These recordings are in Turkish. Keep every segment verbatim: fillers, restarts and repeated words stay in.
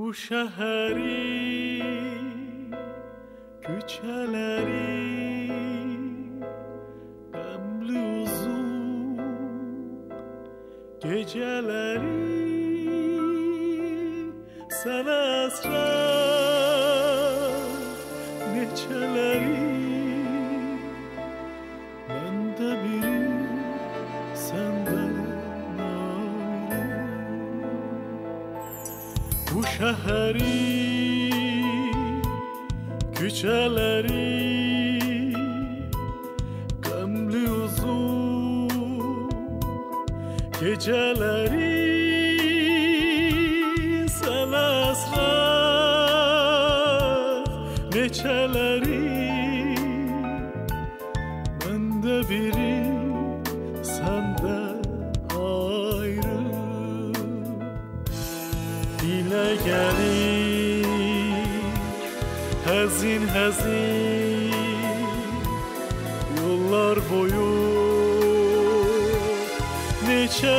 Bu şehrin küçeleri demli uzun geceleri sen esrar neçeleri bende biri senden ayrı. Bu şehrin küçeleri gamli uzun geceleri sen esrar neçeleri bende biri senden ayrı. Dile gelir hazin hazin yollar boyu neçe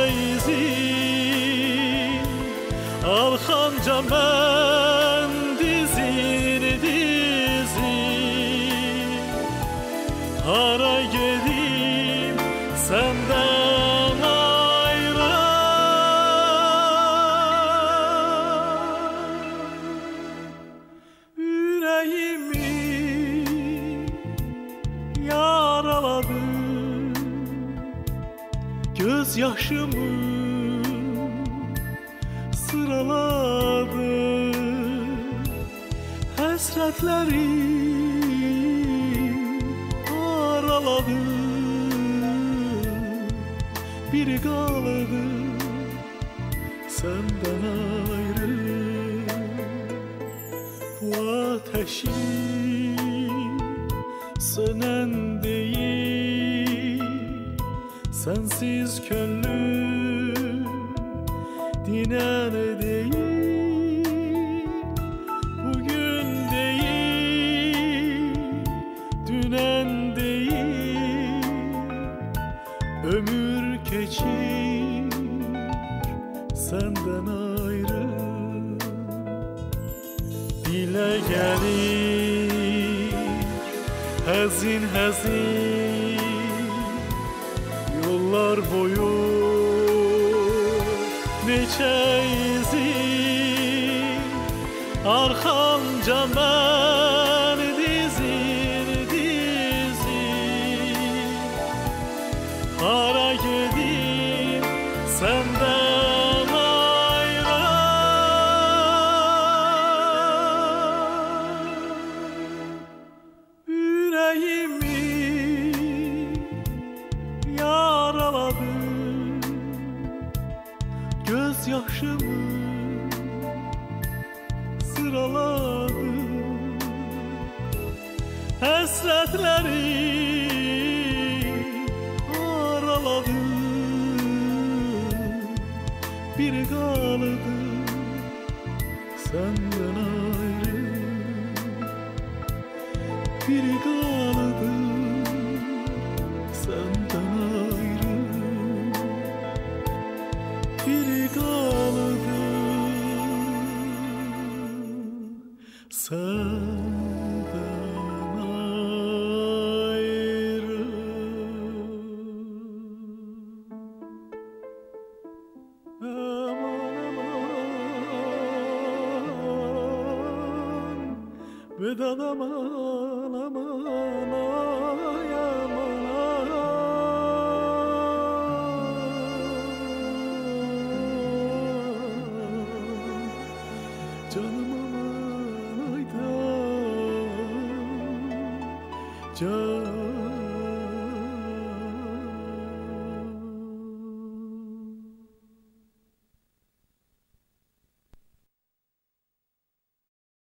izin arxanca mən dizin dizin hara gedim senden ayrı. Yüreğimi yaraladı gözyaşımı sıraladı hasretleri araladı biri kaldı senden ayrı. Bu ateşin sönen değil sensiz gönlüm dinen değil. Bugün değil dünen değil ömür geçir senden ayrı. Dile gelir hazin hazin yollar boyu neçe izin arxanca mən dizin dizin hara gedim senden ayrı. Yüreğimi yaraladı gözyaşımı sıraladı hasretleri araladı biri kaldı senden ayrı. Biri kaldı senden ayrı. Biri kaldı senden ayrı. Aman aman Vedat aman aman ay aman canım aman ayda can